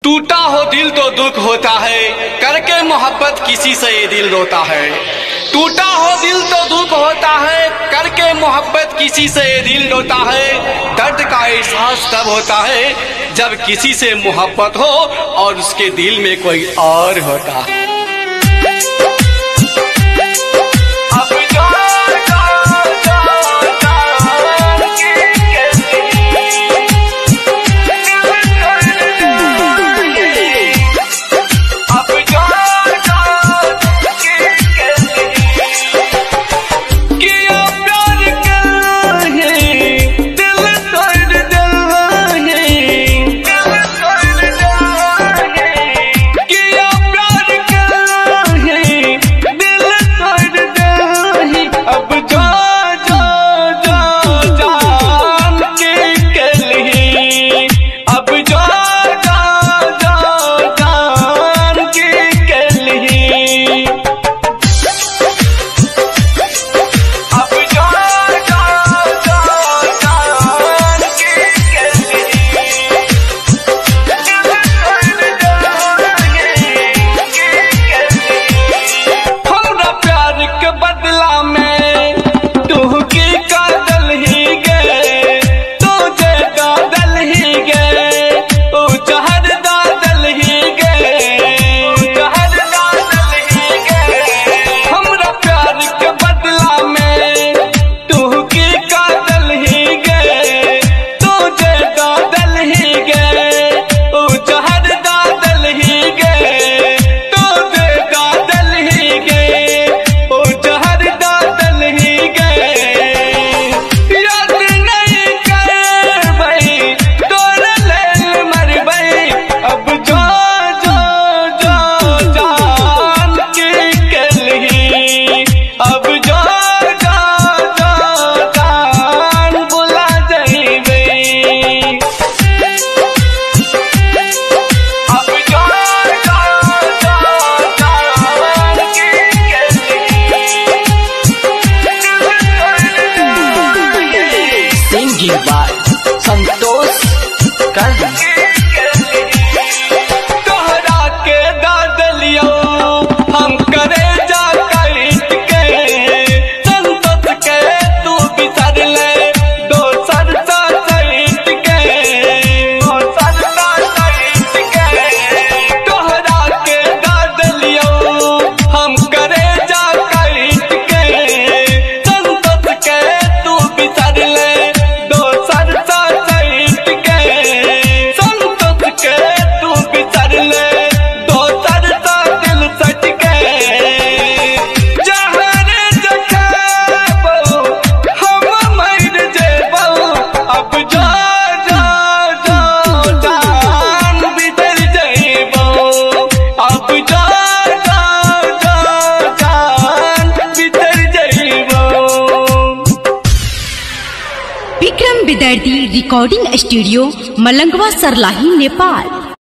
टूटा हो दिल तो दुख होता है, करके मोहब्बत किसी से ये दिल रोता है। टूटा हो दिल तो दुख होता है, करके मोहब्बत किसी से ये दिल रोता है। दर्द का एहसास तब होता है जब किसी से मोहब्बत हो और उसके दिल में कोई और होता है। संतोष तोहरा के दादलियो हम करे जा कैट के संतोष के तू बिसर ले दोसर सा कैट के तोहरा के दादलियो हम करे जा कैट के संतोष के तू बिसर ले विक्रम विद्यार्थी रिकॉर्डिंग स्टूडियो मलंगवा सरलाही नेपाल।